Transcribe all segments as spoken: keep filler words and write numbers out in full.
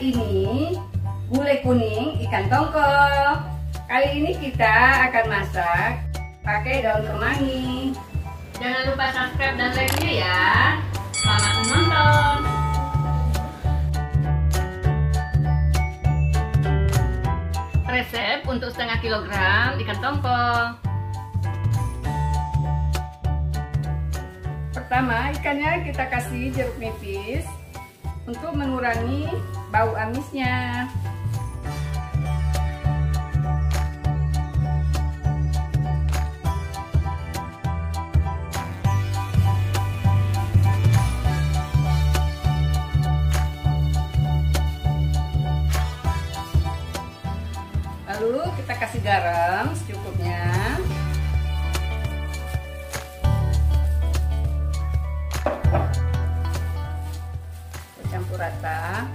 Kali ini gulai kuning ikan tongkol. Kali ini kita akan masak pakai daun kemangi. Jangan lupa subscribe dan like-nya ya. Selamat menonton. Resep untuk setengah kilogram ikan tongkol. Pertama, ikannya kita kasih jeruk nipis untuk mengurangi bau amisnya. Lalu kita kasih garam secukupnya. Campur rata.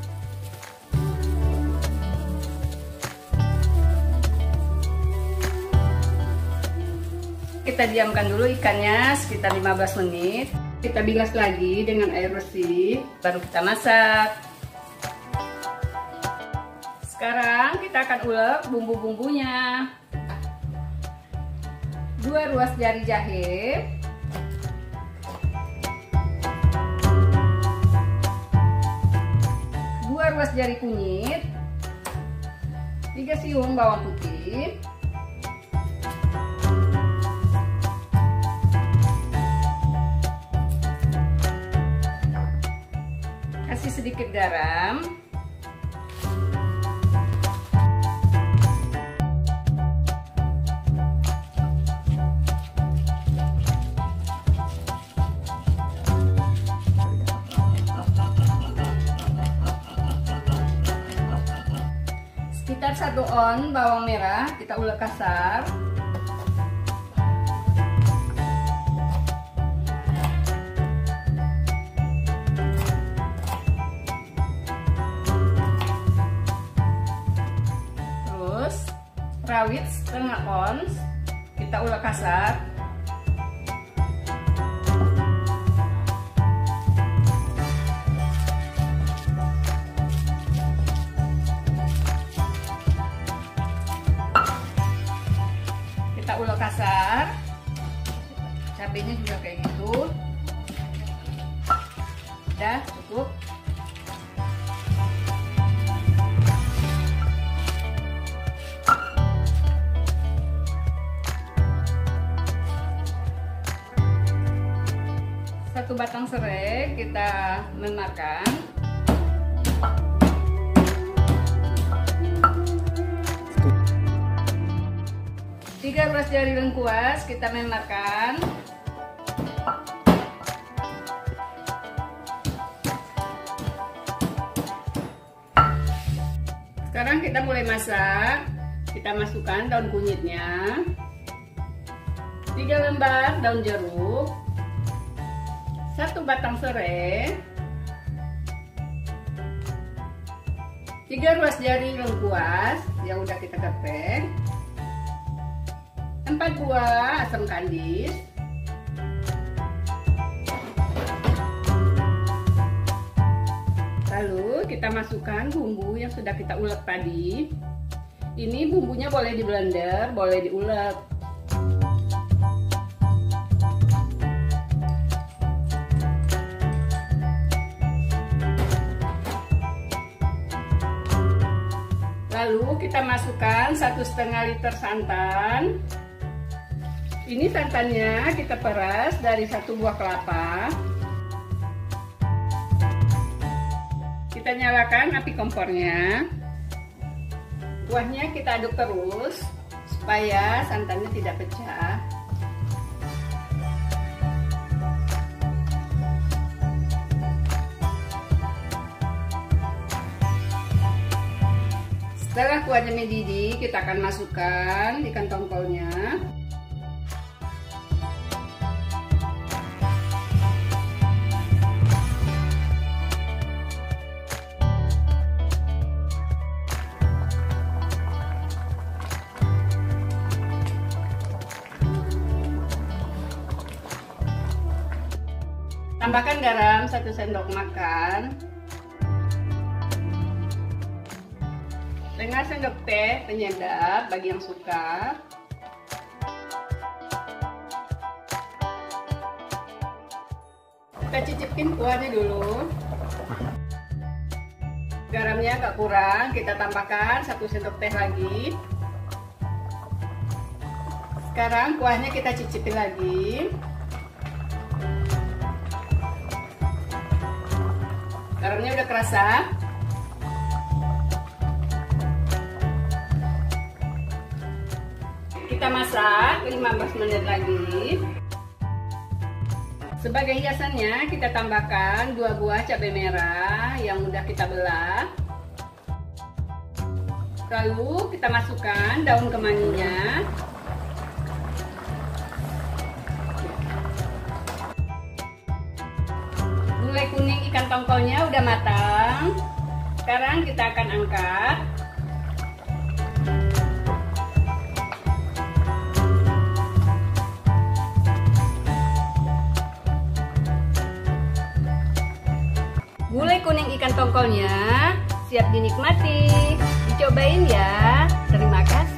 Kita diamkan dulu ikannya sekitar lima belas menit. Kita bilas lagi dengan air bersih, baru kita masak. Sekarang kita akan ulek bumbu-bumbunya. Dua ruas jari jahe, dua ruas jari kunyit, tiga siung bawang putih, kasih sedikit garam, sekitar satu on bawang merah kita ulek kasar. Terus rawit setengah ons kita ulek kasar. Kita ulek kasar, cabenya juga kayak gitu. Udah cukup. Satu batang serai kita memarkan. Tiga ruas jari lengkuas kita memarkan. Sekarang kita mulai masak. Kita masukkan daun kunyitnya, tiga lembar daun jeruk, satu batang serai, tiga ruas jari lengkuas yang udah kita kepek, empat buah asam kandis, lalu kita masukkan bumbu yang sudah kita ulek tadi. Ini bumbunya boleh di blender, boleh diulek. Lalu kita masukkan satu setengah liter santan. Ini santannya kita peras dari satu buah kelapa. Kita nyalakan api kompornya. Kuahnya kita aduk terus supaya santannya tidak pecah. Setelah kuahnya mendidih, kita akan masukkan ikan tongkolnya. Tambahkan garam satu sendok makan. setengah sendok teh penyedap bagi yang suka. Kita cicipin kuahnya dulu. Garamnya agak kurang, kita tambahkan satu sendok teh lagi. Sekarang kuahnya kita cicipin lagi. Garamnya udah kerasa. Kita masak lima belas menit lagi. Sebagai hiasannya kita tambahkan dua buah cabai merah yang udah kita belah. Lalu kita masukkan daun kemanginya. Gulai kuning ikan tongkolnya udah matang. Sekarang kita akan angkat. Gulai kuning ikan tongkolnya siap dinikmati. Dicobain ya. Terima kasih.